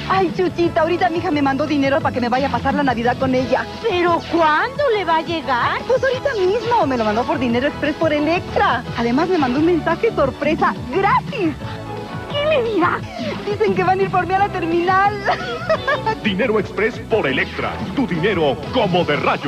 Ay, Chuchita, ahorita mi hija me mandó dinero para que me vaya a pasar la Navidad con ella. ¿Pero cuándo le va a llegar? Pues ahorita mismo, me lo mandó por Dinero Express por Electra. Además me mandó un mensaje sorpresa gratis. ¿Qué le dirá? Dicen que van a ir por mí a la terminal. Dinero Express por Electra. Tu dinero como de rayo.